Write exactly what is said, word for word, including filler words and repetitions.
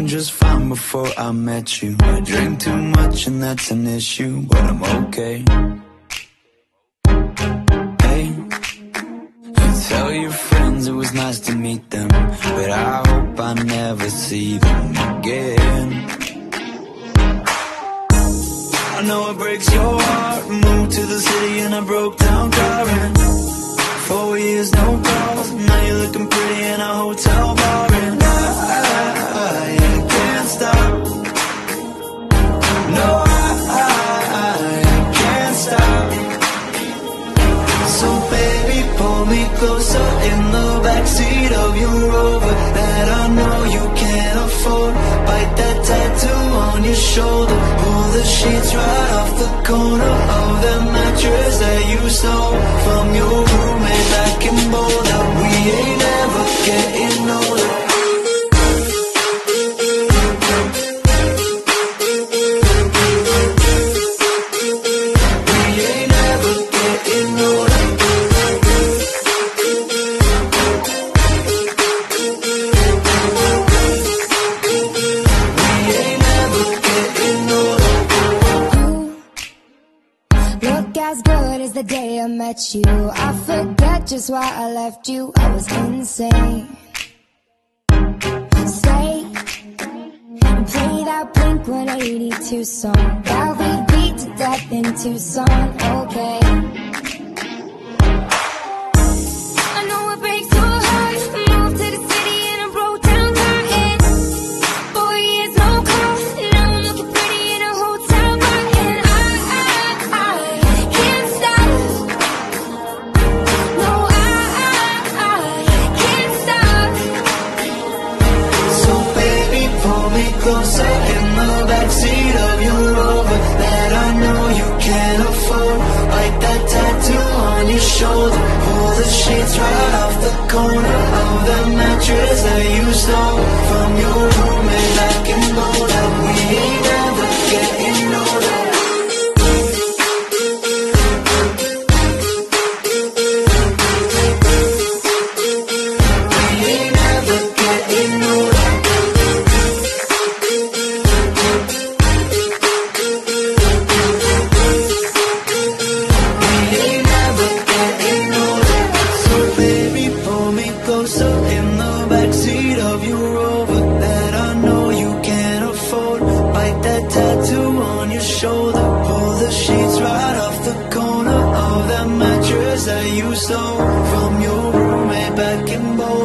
doing just fine before I met you. I drink too much and that's an issue, but I'm okay. Hey, you tell your friends it was nice to meet them, but I hope I never see them again. I know it breaks your heart. Moved to the city and I broke down crying. Four years, no calls. Now you're looking pretty in a hotel bar. And I, I, I can't stop. No, I, I, I can't stop. So baby, pull me closer in the backseat of your Rover that I know you can't afford. Bite that tattoo on your shoulder. Pull the sheets right off the corner of the mattress that you stole from your roommate back in Boulder. We ain't ever getting older. We ain't ever getting older. We ain't ever getting older. Look as good as the day I met you. I forget just why I left you. I was insane. Stay and play that Blink one eighty-two song that we beat to death in Tucson. Okay, I know it breaks your heart. Moved to the city and I broke down crying. Four years, no calls. Now I'm looking pretty in a hotel bar. And I, I, I can't stop. No, I, I, I can't stop. So baby, pull me closer in the backseat of your Rover that I know you can't afford. Bite that tattoo on your shoulder. Pull the sheets right off the corner of the mattress that you stole from your roommate back in Boulder. We ain't never getting older. We ain't never getting older. We ain't never getting older. So baby, pull me closer in the backseat of your Rover that I know you can't afford. Bite that tattoo on your shoulder. Pull the sheets right off the corner of that mattress that you stole from your roommate back in Boulder.